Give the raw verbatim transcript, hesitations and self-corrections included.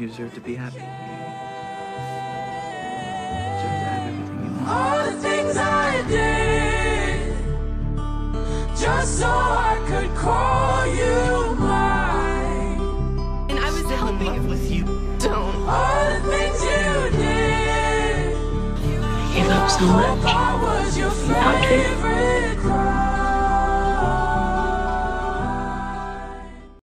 You deserve to be happy. You deserve to have everything you want. All the things I did just so I could call you mine. And I was helping in love with you. Don't. All the things you did. You love so much. I was your Without you. favorite.